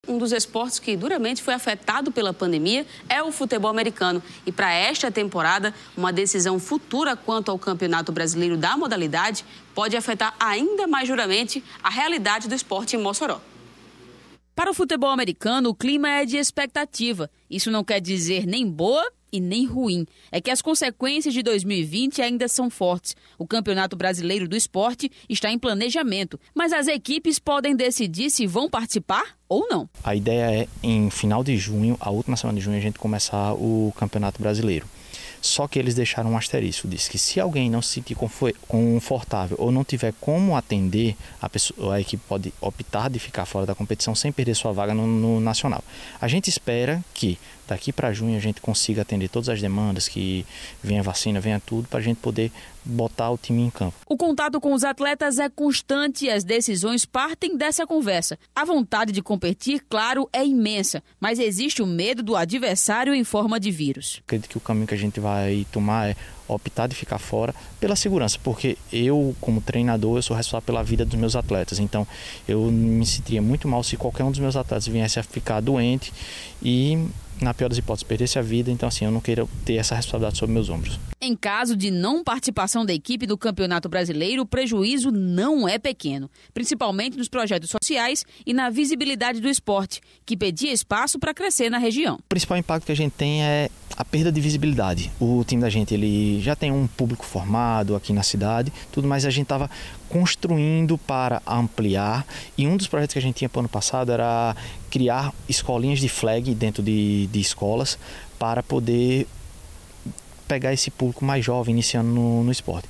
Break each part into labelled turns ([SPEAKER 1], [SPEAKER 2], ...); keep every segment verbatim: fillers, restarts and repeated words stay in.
[SPEAKER 1] Um dos esportes que duramente foi afetado pela pandemia é o futebol americano. E para esta temporada, uma decisão futura quanto ao Campeonato Brasileiro da modalidade pode afetar ainda mais duramente a realidade do esporte em Mossoró. Para o futebol americano, o clima é de expectativa. Isso não quer dizer nem boa e nem ruim. É que as consequências de dois mil e vinte ainda são fortes. O Campeonato Brasileiro do Esporte está em planejamento, mas as equipes podem decidir se vão participar ou não.
[SPEAKER 2] A ideia é, em final de junho, a última semana de junho, a gente começar o Campeonato Brasileiro. Só que eles deixaram um asterisco, diz que se alguém não se sentir confortável ou não tiver como atender, a, pessoa, a equipe pode optar de ficar fora da competição sem perder sua vaga no, no Nacional. A gente espera que daqui para junho a gente consiga atender todas as demandas, que venha vacina, venha tudo, para a gente poder botar o time em campo.
[SPEAKER 1] O contato com os atletas é constante e as decisões partem dessa conversa. A vontade de competir, claro, é imensa, mas existe o medo do adversário em forma de vírus.
[SPEAKER 2] Acredito que o caminho que a gente vai tomar é optar de ficar fora pela segurança, porque eu, como treinador, eu sou responsável pela vida dos meus atletas, então eu me sentiria muito mal se qualquer um dos meus atletas viesse a ficar doente e, na pior das hipóteses, perdesse a vida. Então, assim, eu não quero ter essa responsabilidade sobre meus ombros.
[SPEAKER 1] Em caso de não participação da equipe do Campeonato Brasileiro, o prejuízo não é pequeno, principalmente nos projetos sociais e na visibilidade do esporte, que pedia espaço para crescer na região.
[SPEAKER 2] O principal impacto que a gente tem é a perda de visibilidade. O time da gente ele já tem um público formado aqui na cidade, tudo, mas a gente estava construindo para ampliar, e um dos projetos que a gente tinha para o ano passado era criar escolinhas de flag dentro de, de escolas para poder pegar esse público mais jovem iniciando no, no esporte.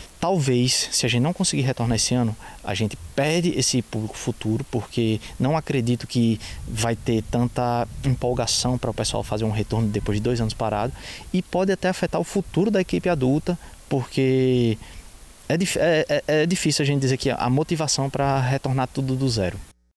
[SPEAKER 2] Talvez, se a gente não conseguir retornar esse ano, a gente perde esse público futuro, porque não acredito que vai ter tanta empolgação para o pessoal fazer um retorno depois de dois anos parado, e pode até afetar o futuro da equipe adulta, porque é, é, é difícil a gente dizer que a motivação para retornar tudo do zero.